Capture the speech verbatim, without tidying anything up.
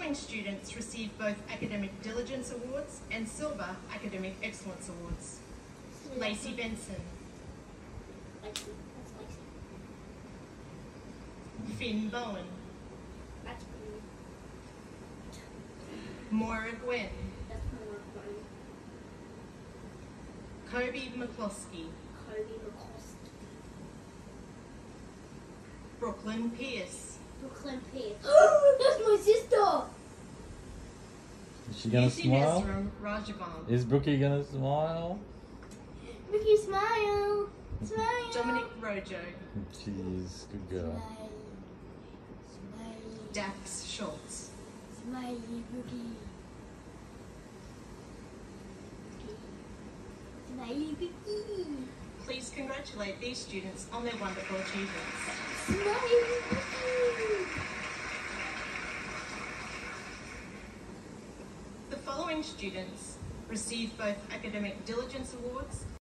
following students received both Academic Diligence Awards and Silver Academic Excellence Awards. Lacey Benson. Lacey. That's Lacey. Finn Bowen. That's Bowen. Moira Gwen. That's Moira Gwen. Kobe McCloskey. Kobe McCloskey. Brooklyn Pierce. Brooklyn Pierce. That's my sister! Is she gonna Lucy smile? Nesram Rajavan. Is Brookie gonna smile? Mickey, smile! Smile! Dominic Rojo. Jeez, good girl. Smile. Smile. Dax Schultz. Smiley Brookie. Smiley Brookie. Please congratulate these students on their wonderful achievements. Smiley Brookie. The following students received both Academic Diligence Awards